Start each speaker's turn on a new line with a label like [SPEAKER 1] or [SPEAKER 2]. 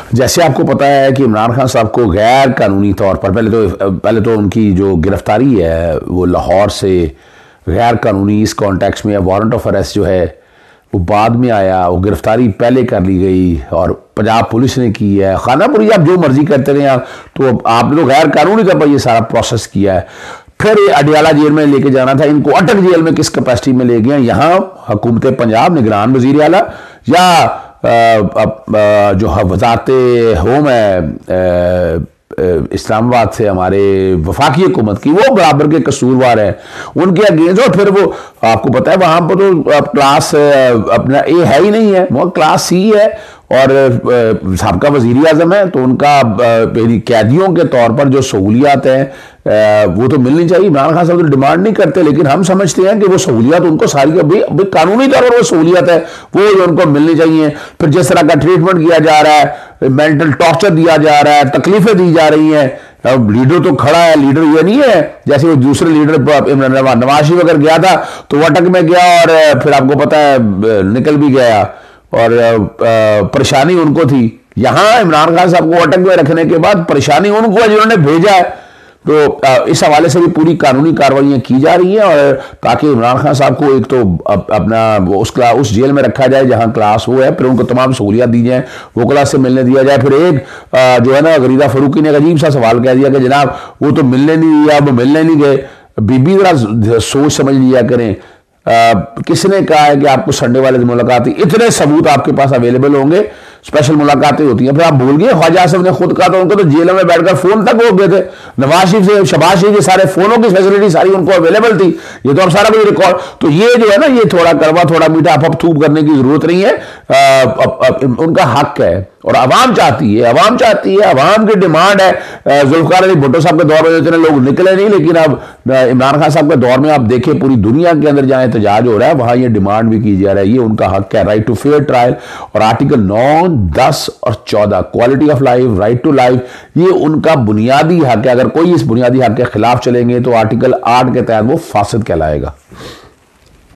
[SPEAKER 1] जैसे आपको पता है कि इमरान खान साहब को गैर कानूनी तौर पर पहले तो उनकी जो गिरफ्तारी है वो लाहौर से गैर कानूनी इस कॉन्टेक्स्ट में वारंट ऑफ अरेस्ट जो है वो बाद में आया, वो गिरफ्तारी पहले कर ली गई और पंजाब पुलिस ने की है। खानापुरी आप जो मर्जी करते रहे आप, तो आपने तो गैर कानूनी तौर पर ये सारा प्रोसेस किया है। फिर ये अडियाला जेल में लेके जाना था, इनको अटक जेल में किस कैपेसिटी में ले गए? यहाँ हुकूमत पंजाब निगरान वजीर आला या जो वजारत होम है इस्लामाबाद से हमारे वफाकी हुकूमत की, वो बराबर के कसूरवार है उनके अगेंस्ट। और फिर वो आपको पता है वहां पर तो क्लास अपना ए है ही नहीं है, वो क्लास सी है और साबका वजीर आजम है, तो उनका कैदियों के तौर पर जो सहूलियात हैं वो तो मिलनी चाहिए। इमरान खान साहब तो डिमांड नहीं करते, लेकिन हम समझते हैं कि वो सहूलियात उनको सारी कानूनी तौर पर वो सहूलियात है वो उनको मिलनी चाहिए। फिर जिस तरह का ट्रीटमेंट किया जा रहा है, मेंटल टॉर्चर दिया जा रहा है, तकलीफें दी जा रही हैं, अब लीडर तो खड़ा है, लीडर ये नहीं है जैसे वो दूसरे लीडर नवाज शरीफ अगर गया था तो वो अटक में गया और फिर आपको पता है निकल भी गया और परेशानी उनको थी। यहां इमरान खान साहब को अटक में रखने के बाद परेशानी उनको है जिन्होंने भेजा है। तो इस हवाले से भी पूरी कानूनी कार्रवाइयां की जा रही हैं और ताकि इमरान खान साहब को एक तो अपना उस जेल में रखा जाए जहां क्लास वो है, फिर उनको तमाम सहूलियात दी जाए, वो क्लास से मिलने दिया जाए। फिर एक जो है ना गरीदा फरूकी ने एक अजीब सा सवाल कह दिया कि जनाब वो तो मिलने नहीं दिया, वो मिलने नहीं गए। बीबी जरा सोच समझ लिया करें, किसने कहा है कि आपको संडे वाले दिन मुलाकात? इतने सबूत आपके पास अवेलेबल होंगे, स्पेशल मुलाकातें होती हैं। फिर आप भूल गए ख्वाजा आसिफ ने खुद कहा था उनको तो जेल में बैठकर फोन तक हो गए थे, नवाज शरीफ से शहबाज शरीफ के सारे फोनों की फैसिलिटी सारी उनको अवेलेबल थी। ये तो अब सारा कुछ रिकॉर्ड, तो ये जो है ना ये थोड़ा कड़वा थोड़ा मीठा आप थूप करने की जरूरत नहीं है। उनका हक है और अवाम चाहती है, अवाम की डिमांड है। जुल्फकार अली भुट्टो साहब के दौर में इतने लोग निकले नहीं, लेकिन अब इमरान खान साहब के दौर में आप देखें पूरी दुनिया के अंदर जहां एहतजाज हो रहा है वहां ये डिमांड भी की जा रहा है। ये उनका हक है, राइट टू फेयर ट्रायल। और आर्टिकल 9, 10 और 14 quality of life, right to life, ये उनका बुनियादी हक है। अगर कोई इस बुनियादी हक के खिलाफ चलेंगे तो आर्टिकल 8 के तहत वो फासिद कहलाएगा।